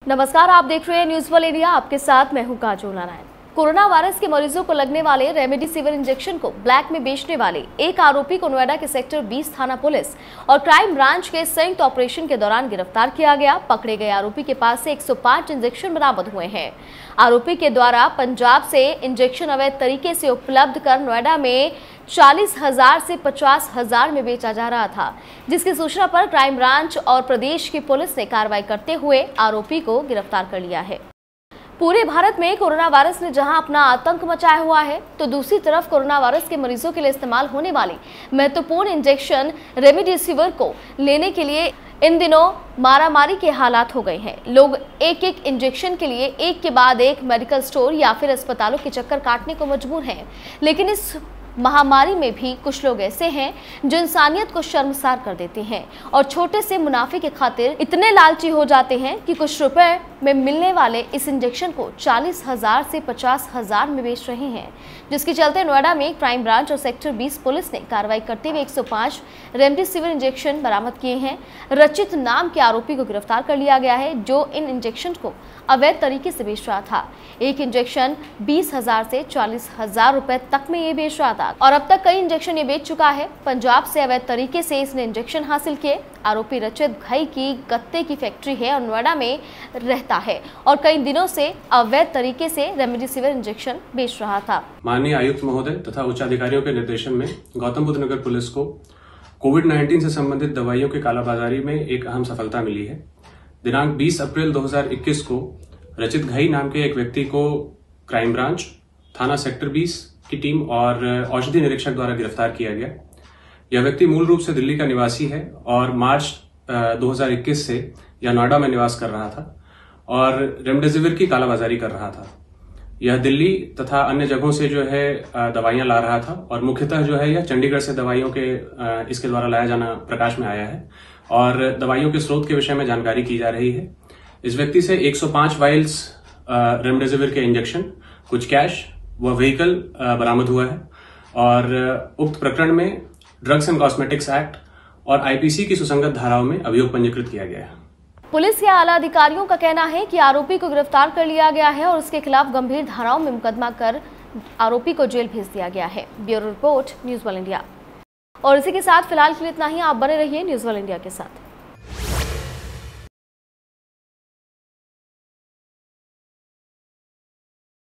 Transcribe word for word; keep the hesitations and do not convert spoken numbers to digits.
नमस्कार, आप देख रहे हैं न्यूज वर्ल्ड इंडिया। आपके साथ मैं हूं काजोल नारायण। कोरोना वायरस के मरीजों को लगने वाले रेमडेसिविर इंजेक्शन को ब्लैक में बेचने वाले एक आरोपी को नोएडा के सेक्टर बीस थाना पुलिस और क्राइम ब्रांच के संयुक्त ऑपरेशन के दौरान गिरफ्तार किया गया। पकड़े गए आरोपी के पास से एक सौ पाँच इंजेक्शन बरामद हुए हैं। आरोपी के द्वारा पंजाब से इंजेक्शन अवैध तरीके से उपलब्ध कर नोएडा में चालीस हजार से पचास हजार में बेचा जा रहा था, जिसकी सूचना पर क्राइम ब्रांच और प्रदेश की पुलिस ने कार्रवाई करते हुए आरोपी को गिरफ्तार कर लिया है। पूरे भारत में कोरोना वायरस ने जहां अपना आतंक मचाया हुआ है, तो दूसरी तरफ कोरोना वायरस के मरीजों के लिए इस्तेमाल होने वाली महत्वपूर्ण इंजेक्शन रेमडेसिविर को लेने के लिए इन दिनों मारामारी के हालात हो गए हैं। लोग एक एक इंजेक्शन के लिए एक के बाद एक मेडिकल स्टोर या फिर अस्पतालों के चक्कर काटने को मजबूर हैं। लेकिन इस महामारी में भी कुछ लोग ऐसे हैं जो इंसानियत को शर्मसार कर देते हैं और छोटे से मुनाफे के खातिर इतने लालची हो जाते हैं कि कुछ रुपए में मिलने वाले इस इंजेक्शन को चालीस हजार से पचास हजार में बेच रहे हैं, जिसके चलते नोएडा में क्राइम ब्रांच और सेक्टर बीस पुलिस ने कार्रवाई करते हुए एक सौ पाँच रेमडेसिविर इंजेक्शन बरामद किए हैं। रचित नाम के आरोपी को गिरफ्तार कर लिया गया है, जो इन इंजेक्शन को अवैध तरीके से बेच रहा था। एक इंजेक्शन बीस हजार से चालीस हजार रुपए तक में ये बेच रहा था और अब तक कई इंजेक्शन ये बेच चुका है। पंजाब से अवैध तरीके से इसने इंजेक्शन हासिल किए। आरोपी रचित घई की गत्ते की फैक्ट्री है और नोएडा में रहता है और कई दिनों से अवैध तरीके से रेमडेसिविर इंजेक्शन बेच रहा था। माननीय आयुक्त महोदय तथा उच्च अधिकारियों के निर्देशन में गौतम बुद्ध नगर पुलिस को कोविड नाइन्टीन से संबंधित दवाइयों की कालाबाजारी में एक अहम सफलता मिली है। दिनांक बीस अप्रैल दो हज़ार इक्कीस को रचित घई नाम के एक व्यक्ति को क्राइम ब्रांच थाना सेक्टर बीस की टीम और औषधि निरीक्षक द्वारा गिरफ्तार किया गया। यह व्यक्ति मूल रूप से दिल्ली का निवासी है और मार्च दो हज़ार इक्कीस से यह नोएडा में निवास कर रहा था और रेमडेसिविर की कालाबाजारी कर रहा था। यह दिल्ली तथा अन्य जगहों से जो है दवाइयां ला रहा था और मुख्यतः जो है यह चंडीगढ़ से दवाइयों के इसके द्वारा लाया जाना प्रकाश में आया है और दवाइयों के स्रोत के विषय में जानकारी की जा रही है। इस व्यक्ति से एक सौ पाँच वाइल्स रेमडेसिविर के इंजेक्शन, कुछ कैश व व्हीकल बरामद हुआ है और उक्त प्रकरण में ड्रग्स एंड कॉस्मेटिक्स एक्ट और आईपीसी की सुसंगत धाराओं में अभियोग पंजीकृत किया गया है। पुलिस के आला अधिकारियों का कहना है कि आरोपी को गिरफ्तार कर लिया गया है और उसके खिलाफ गंभीर धाराओं में मुकदमा कर आरोपी को जेल भेज दिया गया है। Bureau report, news world India. और इसी के साथ फिलहाल के लिए इतना ही। आप बने रहिए न्यूज वर्ल्ड इंडिया के साथ।